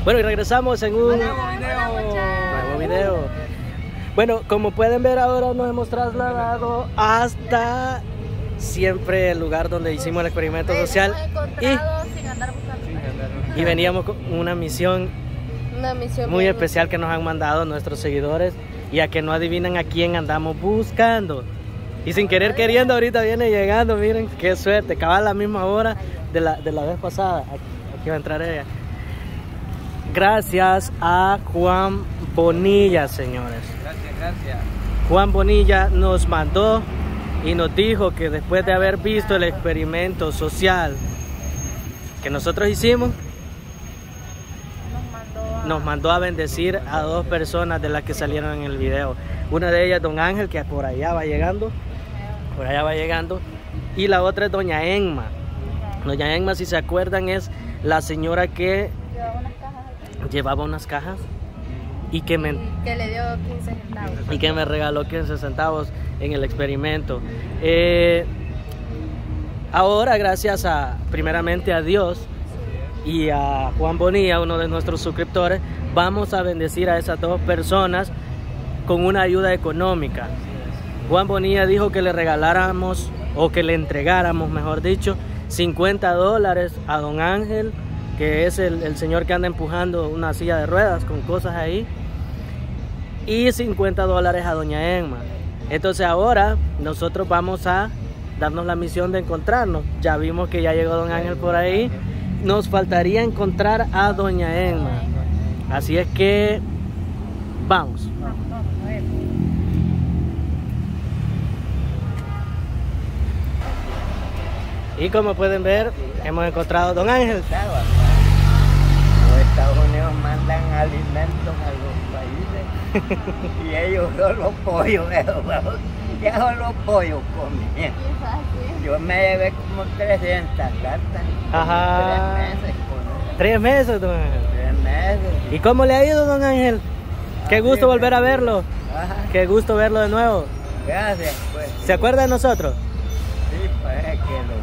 Bueno, y regresamos en un nuevo video. Bueno, como pueden ver, ahora nos hemos trasladado hasta siempre el lugar donde hicimos el experimento social y veníamos con una misión muy especial que nos han mandado nuestros seguidores, y a que no adivinan a quién andamos buscando. Y sin querer queriendo ahorita viene llegando, miren qué suerte, cabal la misma hora de la vez pasada. Aquí va a entrar ella. Gracias a Juan Bonilla, señores. Gracias. Juan Bonilla nos mandó y nos dijo que después de haber visto el experimento social que nosotros hicimos, nos mandó a bendecir a 2 personas de las que salieron en el video. Una de ellas, don Ángel, que por allá va llegando, y la otra es doña Enma. Doña Enma, si se acuerdan, es la señora que llevaba unas cajas y que le dio 15 centavos y que me regaló 15 centavos en el experimento. Ahora, gracias primeramente a Dios y a Juan Bonilla, uno de nuestros suscriptores, vamos a bendecir a esas 2 personas con una ayuda económica. Juan Bonilla dijo que le regaláramos, o que le entregáramos, mejor dicho, $50 a don Ángel, que es el señor que anda empujando una silla de ruedas con cosas ahí, y $50 a doña Enma. Entonces ahora nosotros vamos a darnos la misión de encontrarnos. Ya vimos que ya llegó don Ángel por ahí. Nos faltaría encontrar a doña Enma. Así es que vamos. Y como pueden ver, hemos encontrado a don Ángel. Los Estados Unidos mandan alimentos a los países y ellos solo pollo, ya solo pollo comían. Yo me llevé como 300 cartas. Ajá. 3 meses con 3 meses, don Ángel. 3 meses. ¿Y cómo le ha ido, don Ángel? Qué gusto volver a verlo. Ajá. Qué gusto verlo de nuevo. Gracias, pues. ¿Se acuerda de nosotros? Sí, pues es que lo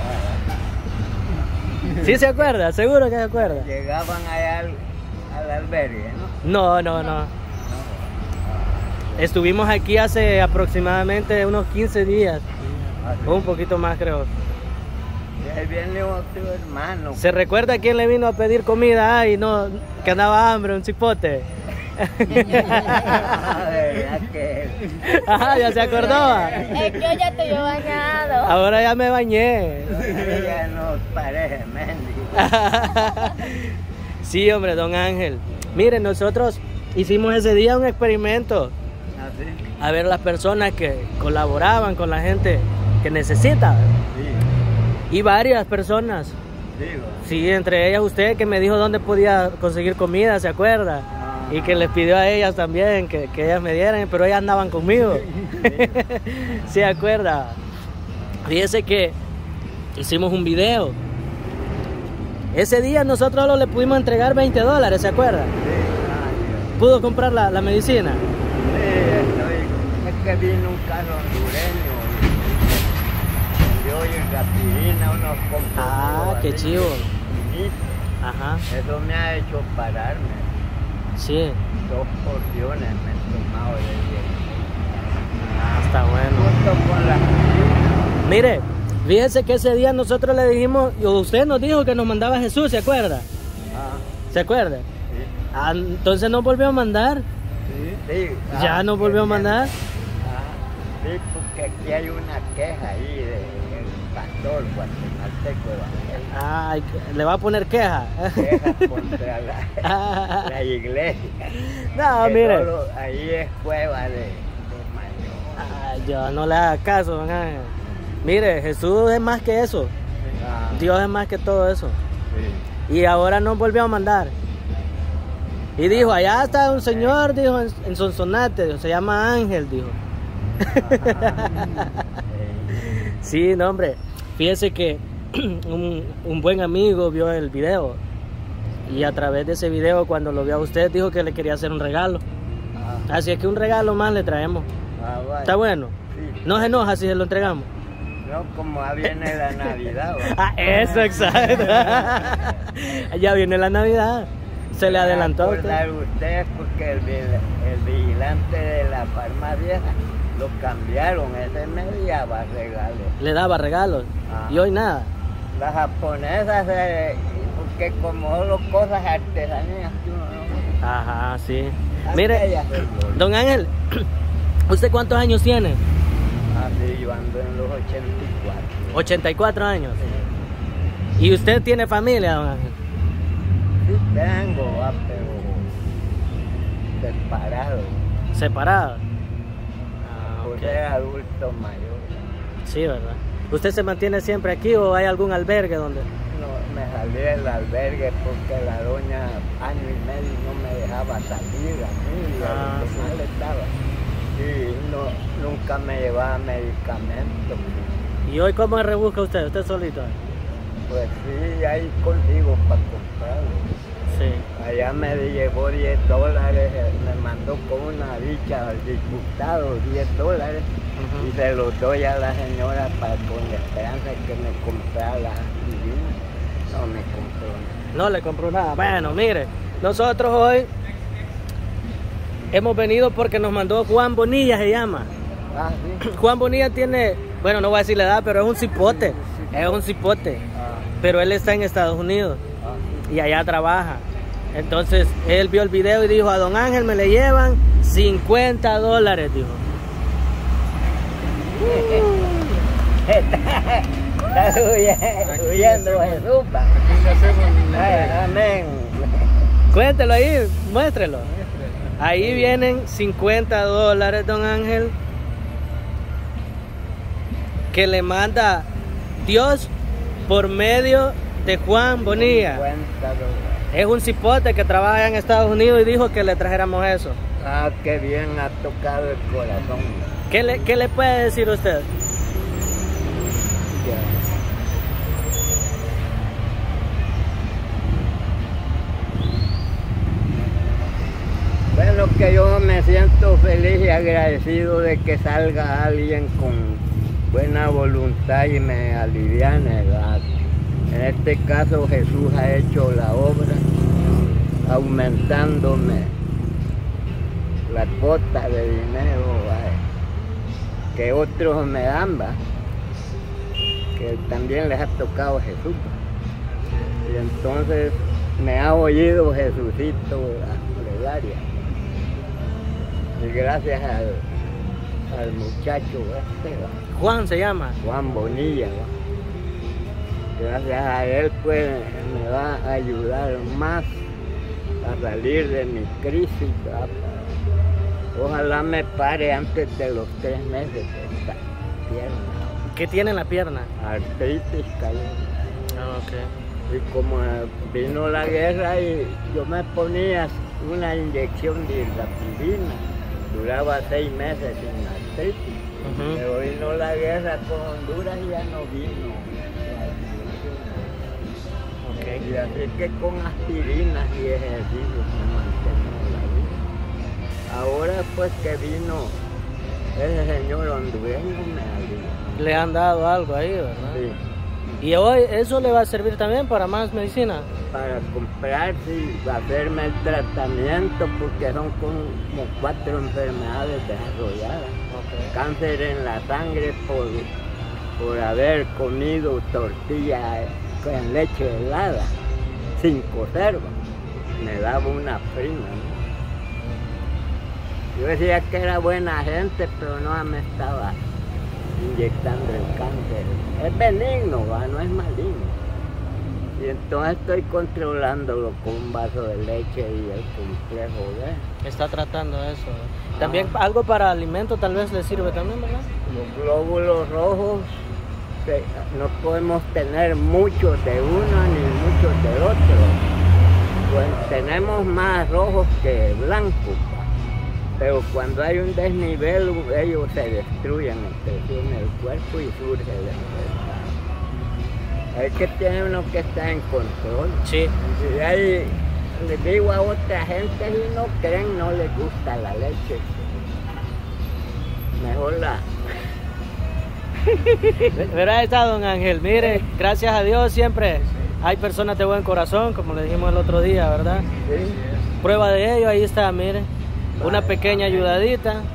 vi. ¿Sí se acuerda? ¿Seguro que se acuerda? Llegaban allá al albergue, ¿no? No. Estuvimos aquí hace aproximadamente unos 15 días. Un poquito más, creo. Y ahí viene otro hermano. ¿Se recuerda quién le vino a pedir comida? Ay, no, que andaba hambre, un cipote. Ajá, ya se acordó. Es que yo ya te he bañado. Ahora ya me bañé. Ya nos parece mendigo. Sí, hombre, don Ángel. Miren, nosotros hicimos ese día un experimento. ¿Así? A ver las personas que colaboraban con la gente que necesita. Sí. Y varias personas. Digo. Sí, entre ellas usted, que me dijo dónde podía conseguir comida, ¿se acuerda? Y que les pidió a ellas también que ellas me dieran, pero ellas andaban conmigo. ¿Se acuerda? Fíjese que hicimos un video. Ese día nosotros solo le pudimos entregar $20, ¿se acuerda? Sí. ¿Pudo comprar la medicina? Sí, es que vino un carro hondureño y yo y rapidina unos compuestos. Ah, qué chivo. Ajá. Eso me ha hecho pararme. Sí. 2 porciones me he tomado de día. Ah, está bueno. Junto con la medicina. Mire, fíjese que ese día nosotros le dijimos, usted nos dijo que nos mandaba Jesús, ¿se acuerda? ¿Se acuerda? Sí. Ah, entonces nos volvió a mandar. Sí. ¿Ya nos volvió a mandar? Sí, porque aquí hay una queja ahí del pastor guatemalteco evangélico. Ah, le va a poner queja. Queja contra la iglesia. No, Que mire. solo ahí es cueva de mayor. Ah, yo no le haga caso, don Ángel. Mire, Jesús es más que eso. Dios es más que todo eso. Sí. Y ahora nos volvió a mandar. Y dijo, allá está un señor, dijo, en Sonsonate, dijo, se llama Ángel, dijo. Sí, no, hombre. Fíjese que un buen amigo vio el video. Y a través de ese video, cuando lo vio a usted, dijo que le quería hacer un regalo. Así es que un regalo más le traemos. Vaya. ¿Está bueno? Sí. ¿No se enoja si se lo entregamos? No, como ya viene la Navidad. Ah, eso, exacto. Ya viene la Navidad. Se le adelantó a usted. Acordar usted porque el vigilante de la farmacia lo cambiaron, ese me daba regalos. Le daba regalos. Ah. Y hoy nada. Las japonesas, porque como solo cosas artesanías que uno no... Ajá, sí. Aquellas Mire, del bolso. don Ángel, ¿usted cuántos años tiene? Así yo ando en los 84. 84 años. ¿Y usted tiene familia, don Ángel? Sí tengo, pero separado. ¿Separado? Por ok. ser adulto mayor. Sí, ¿verdad? ¿Usted se mantiene siempre aquí o hay algún albergue donde? No, me salí del albergue porque la doña año y medio no me dejaba salir a mí y a Ah, los que sí. mal estaba. Y no, nunca me llevaba medicamentos. ¿Y hoy cómo rebusca usted? ¿Usted solito? Pues sí, ahí consigo para comprarlo. Sí. Allá me llevó $10, me mandó con una dicha al diputado $10 Ujú. y se los doy a la señora para con la esperanza de que me comprara la aspirina. No me compró nada. No le compró nada. Bueno, mire, nosotros hoy hemos venido porque nos mandó Juan Bonilla, se llama. Ah, sí. Juan Bonilla tiene, bueno, no voy a decir la edad, pero es un cipote. Es un cipote. Ah, Pero él está en Estados Unidos ah, y allá trabaja. Entonces él vio el video y dijo: a don Ángel me le llevan $50, dijo. Está huyendo Jesús. Pa. Ay, amén. Cuéntelo ahí, muéstrelo. Ahí vienen $50, don Ángel, que le manda Dios por medio de Juan Bonilla. $50. Es un cipote que trabaja en Estados Unidos y dijo que le trajéramos eso. Ah, qué bien ha tocado el corazón. ¿Qué le puede decir usted? Ya. Bueno, que yo me siento feliz y agradecido de que salga alguien con buena voluntad y me aliviane, ¿verdad? En este caso Jesús ha hecho la obra aumentándome la cuota de dinero, ¿verdad? Que otros me dan, ¿verdad? Que también les ha tocado Jesús. Y entonces me ha oído Jesucito la plegaria. Y gracias al muchacho este, ¿va? Juan se llama. Juan Bonilla, ¿va? Gracias a él pues me va a ayudar más a salir de mi crisis, ¿va? Ojalá me pare antes de los 3 meses esta pierna. ¿Qué tiene en la pierna? Artritis cayó. Ah, ok. Y como vino la guerra y yo me ponía una inyección de irapirina, duraba 6 meses sin artritis. Ujú. Pero vino la guerra con Honduras y ya no vino. Ok. Y así que con aspirinas y ejercicios me mantengo la vida. Ahora pues que vino ese señor hondureño me ayudó. Le han dado algo ahí, ¿verdad? Sí. Y hoy eso le va a servir también para más medicina. Para comprarse y hacerme el tratamiento porque son como 4 enfermedades desarrolladas. Ok. Cáncer en la sangre por haber comido tortilla con leche helada, sin conserva. Me daba una prima, ¿no? Yo decía que era buena gente, pero no me estaba inyectando el cáncer. Es benigno, ¿va? No es maligno. Y entonces estoy controlándolo con un vaso de leche y el complejo B. Está tratando eso. También algo para alimento tal vez le sirve también, ¿verdad? Los glóbulos rojos, no podemos tener muchos de uno ni muchos del otro. Pues tenemos más rojos que blancos. Pero cuando hay un desnivel, ellos se destruyen entre sí en el cuerpo y surge la enfermedad. Es que tiene uno que estar en control. Sí. Y ahí le digo a otra gente y no creen, no les gusta la leche. Mejor la... Pero ahí está, don Ángel. Mire, gracias a Dios siempre hay personas de buen corazón, como le dijimos el otro día, ¿verdad? Sí. Prueba de ello, ahí está, mire, una pequeña ayudadita. Ajá.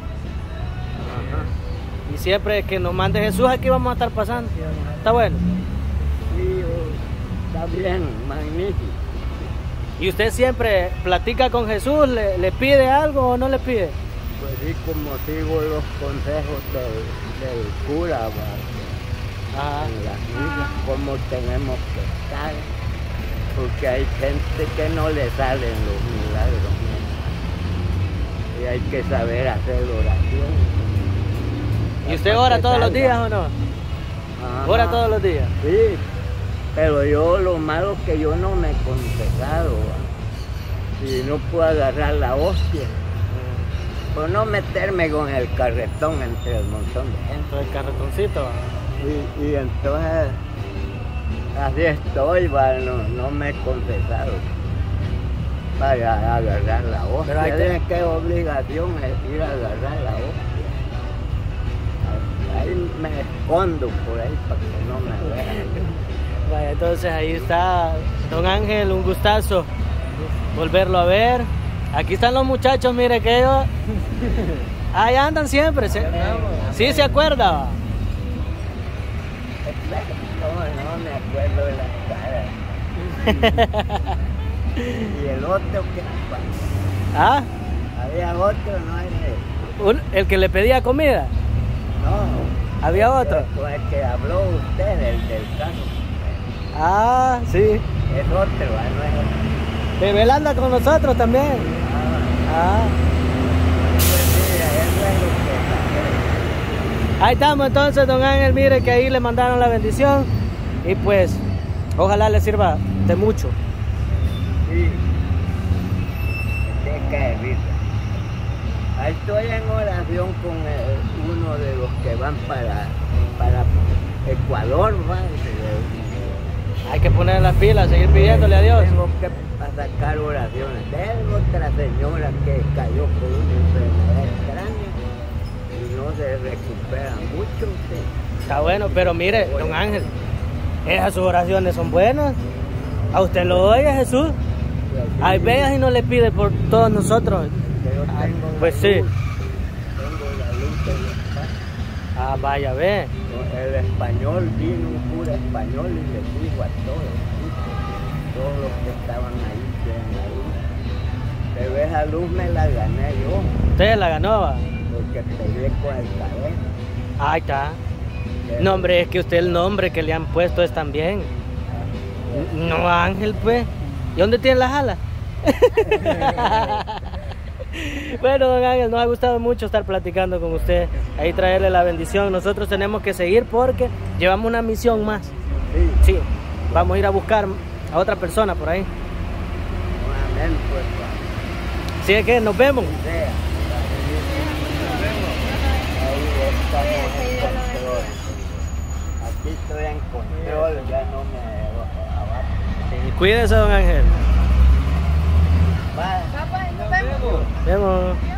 Y siempre que nos mande Jesús, aquí vamos a estar pasando. Está bueno. Sí, está bien, magnífico. ¿Y usted siempre platica con Jesús? ¿Le pide algo o no le pide? Pues sí, como sigo los consejos del cura, ¿va? Ajá. En las misas, cómo tenemos que estar, porque hay gente que no le salen los milagros, ¿no? Y hay que saber hacer oración. ¿Y usted ora todos los días o no? Ajá. ¿Ora todos los días? Sí, pero yo lo malo es que yo no me he confesado, ¿va? Y no puedo agarrar la hostia, por no meterme con el carretón entre el montón de gente. Dentro del carretoncito. Y entonces, así estoy, ¿va? No me he confesado para agarrar la hostia. Pero ¿Qué obligación es ir a agarrar la hostia? Ahí me escondo por ahí para que no me vean. Vaya, entonces ahí está don Ángel, un gustazo volverlo a ver. Aquí están los muchachos, mire que ellos ahí andan siempre. Sí, se acuerda. ¿Va? No me acuerdo de las caras. Y el otro que ¿Ah? había otro, no era ¿El que le pedía comida? no. ¿Había otro? Con el que habló usted, el del carro. Ah, sí. Es otro, no es otro. Pero él anda con nosotros también. Ah. Pues mira, eso es lo que saqué. Ahí estamos entonces, don Ángel, mire que ahí le mandaron la bendición y pues ojalá le sirva de mucho. Sí. De que risa. Ahí estoy en oración con uno de los que van para Ecuador, ¿va? Hay que poner las pilas, seguir pidiéndole a Dios. Tengo que sacar oraciones. Tengo otra señora que cayó por una enfermedad extraña y no se recupera mucho. ¿Sí? Está bueno, pero mire, don Ángel, esas sus oraciones son buenas. A usted lo oye, Jesús. Hay veas y no le pide por todos nosotros. Pues sí. Tengo la luz en el espacio. Ah, vaya, ve. El español, vino un cura español y le dijo a todos los que estaban ahí, pero esa luz me la gané yo, Usted la ganó, va. porque pegué con el cabello. Ahí está. No, hombre, es que usted el nombre que le han puesto es también. No, Ángel, pues. ¿Y dónde tiene las alas? Bueno, don Ángel, nos ha gustado mucho estar platicando con usted, ahí traerle la bendición. Nosotros tenemos que seguir porque llevamos una misión más. Sí, Sí, vamos a ir a buscar a otra persona por ahí. amén, pues. Así es que nos vemos. Sea. Ahí estamos en control. Aquí estoy en control, ya no me abajo. Cuídese, don Ángel. Bye. Papá, nos vemos. Vemos.